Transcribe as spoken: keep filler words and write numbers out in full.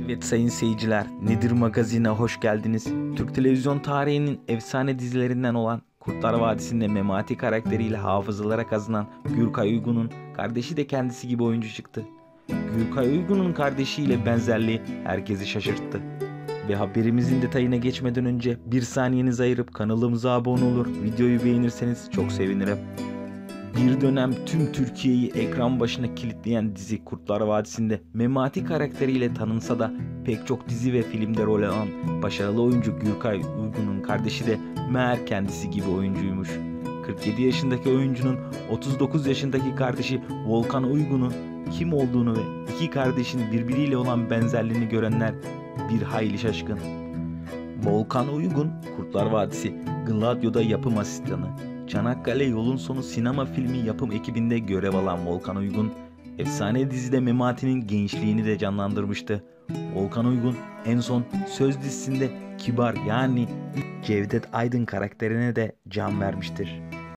Evet sayın seyirciler, Nedir Magazin'e hoş geldiniz. Türk televizyon tarihinin efsane dizilerinden olan Kurtlar Vadisi'nde Memati karakteriyle hafızalara kazınan Gürkay Uygun'un kardeşi de kendisi gibi oyuncu çıktı. Gürkay Uygun'un kardeşiyle benzerliği herkesi şaşırttı. Ve haberimizin detayına geçmeden önce bir saniyenizi ayırıp kanalımıza abone olur, videoyu beğenirseniz çok sevinirim. Bir dönem tüm Türkiye'yi ekran başına kilitleyen dizi Kurtlar Vadisi'nde Memati karakteriyle tanınsa da pek çok dizi ve filmde rol alan başarılı oyuncu Gürkay Uygun'un kardeşi de meğer kendisi gibi oyuncuymuş. kırk yedi yaşındaki oyuncunun otuz dokuz yaşındaki kardeşi Volkan Uygun'un kim olduğunu ve iki kardeşin birbiriyle olan benzerliğini görenler bir hayli şaşkın. Volkan Uygun, Kurtlar Vadisi, Gladio'da yapım asistanı. Çanakkale Yolun Sonu sinema filmi yapım ekibinde görev alan Volkan Uygun, efsane dizide Memati'nin gençliğini de canlandırmıştı. Volkan Uygun en son Söz dizisinde Kibar yani Cevdet Aydın karakterine de can vermiştir.